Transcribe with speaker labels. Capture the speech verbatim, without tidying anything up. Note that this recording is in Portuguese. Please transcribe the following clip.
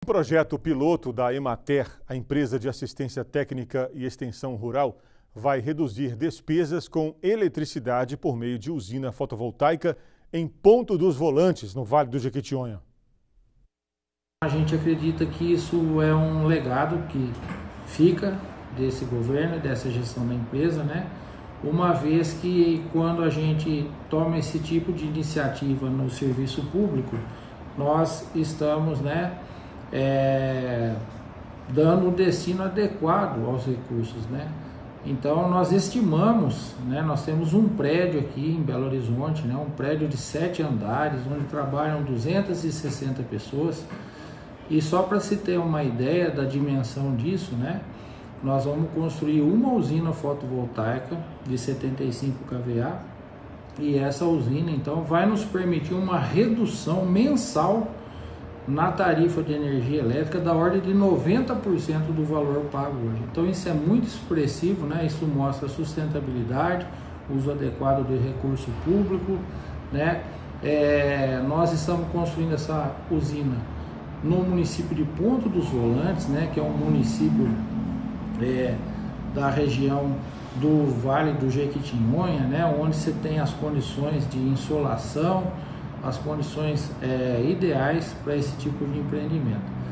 Speaker 1: O projeto piloto da Emater, a empresa de assistência técnica e extensão rural, vai reduzir despesas com eletricidade por meio de usina fotovoltaica em Ponto dos Volantes, no Vale do Jequitinhonha.
Speaker 2: A gente acredita que isso é um legado que fica desse governo, dessa gestão da empresa, né? Uma vez que quando a gente toma esse tipo de iniciativa no serviço público, nós estamos, né, é, dando o destino adequado aos recursos, né? Então nós estimamos, né, nós temos um prédio aqui em Belo Horizonte, né, um prédio de sete andares, onde trabalham duzentas e sessenta pessoas, e só para se ter uma ideia da dimensão disso, né, nós vamos construir uma usina fotovoltaica de setenta e cinco quilowatt, e essa usina então vai nos permitir uma redução mensal na tarifa de energia elétrica da ordem de noventa por cento do valor pago hoje. Então isso é muito expressivo, né? Isso mostra sustentabilidade, uso adequado do recurso público, né? É, nós estamos construindo essa usina no município de Ponto dos Volantes, né? Que é um município é, da região do Vale do Jequitinhonha, né? Onde você tem as condições de insolação, as condições é, ideais para esse tipo de empreendimento.